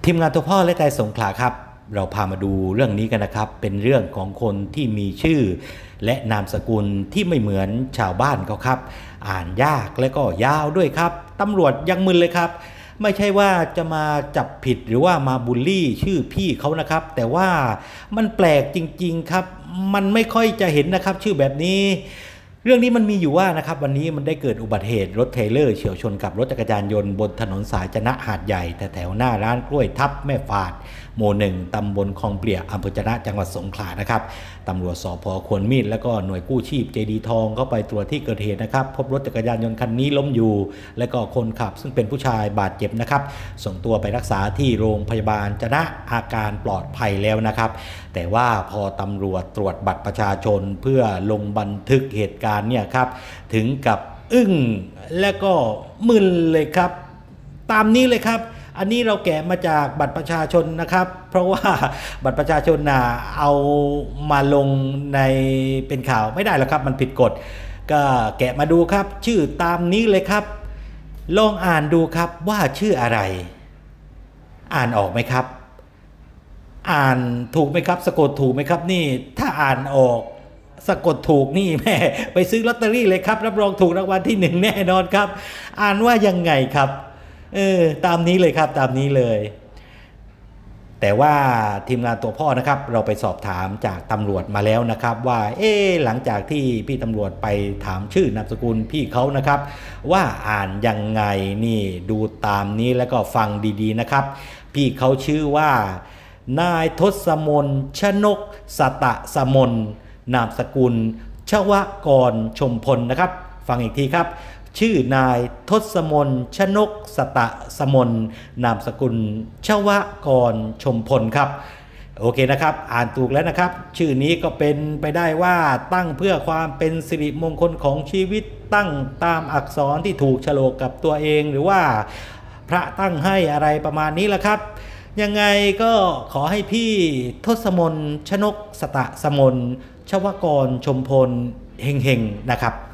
ทีมงานตัวพ่อและใจสงขลาครับเราพามาดูเรื่องนี้กันนะครับเป็นเรื่องของคนที่มีชื่อและนามสกุลที่ไม่เหมือนชาวบ้านเขาครับอ่านยากและก็ยาวด้วยครับตำรวจยังมึนเลยครับไม่ใช่ว่าจะมาจับผิดหรือว่ามาบูลลี่ชื่อพี่เขานะครับแต่ว่ามันแปลกจริงๆครับมันไม่ค่อยจะเห็นนะครับชื่อแบบนี้เรื่องนี้มันมีอยู่ว่านะครับวันนี้มันได้เกิดอุบัติเหตุรถเทรลเลอร์เฉี่ยวชนกับรถจักรยานยนต์บนถนนสายจะนะหาดใหญ่แถวหน้าร้านกล้วยทับแม่ฝาดหมู่หนึ่งตำบลคลองเปลี่ยอำเภอจะนะจังหวัดสงขลานะครับตำรวจสพ.ควรมีดและก็หน่วยกู้ชีพเจดีทองเข้าไปตรวจที่เกิดเหตุนะครับพบรถจักรยานยนต์คันนี้ล้มอยู่และก็คนขับซึ่งเป็นผู้ชายบาดเจ็บนะครับส่งตัวไปรักษาที่โรงพยาบาลจะนะอาการปลอดภัยแล้วนะครับแต่ว่าพอตำรวจตรวจบัตรประชาชนเพื่อลงบันทึกเหตุการณ์เนี่ยครับถึงกับอึ้งและก็มึนเลยครับตามนี้เลยครับอันนี้เราแกะมาจากบัตรประชาชนนะครับเพราะว่าบัตรประชาชนเอามาลงในเป็นข่าวไม่ได้หรอกครับมันผิดกฎก็แกะมาดูครับชื่อตามนี้เลยครับลองอ่านดูครับว่าชื่ออะไรอ่านออกไหมครับอ่านถูกไหมครับสะกดถูกไหมครับนี่ถ้าอ่านออกสะกดถูกนี่แม่ไปซื้อลอตเตอรี่เลยครับรับรองถูกรางวัลที่1แน่นอนครับอ่านว่ายังไงครับตามนี้เลยครับตามนี้เลยแต่ว่าทีมงานตัวพ่อนะครับเราไปสอบถามจากตำรวจมาแล้วนะครับว่าหลังจากที่พี่ตำรวจไปถามชื่อนามสกุลพี่เขานะครับว่าอ่านยังไงนี่ดูตามนี้แล้วก็ฟังดีๆนะครับพี่เขาชื่อว่านายทศมนชนกสตะสมนนามสกุลชวกรชมพลนะครับฟังอีกทีครับชื่อนายทศมนชนกสตะสมนนามสกุลชวกรชมพลครับโอเคนะครับอ่านถูกแล้วนะครับชื่อนี้ก็เป็นไปได้ว่าตั้งเพื่อความเป็นสิริมงคลของชีวิตตั้งตามอักษรที่ถูกโฉลกกับตัวเองหรือว่าพระตั้งให้อะไรประมาณนี้แหละครับยังไงก็ขอให้พี่ทศมนชนกสตะสมนชวกรชมพลเฮงๆนะครับ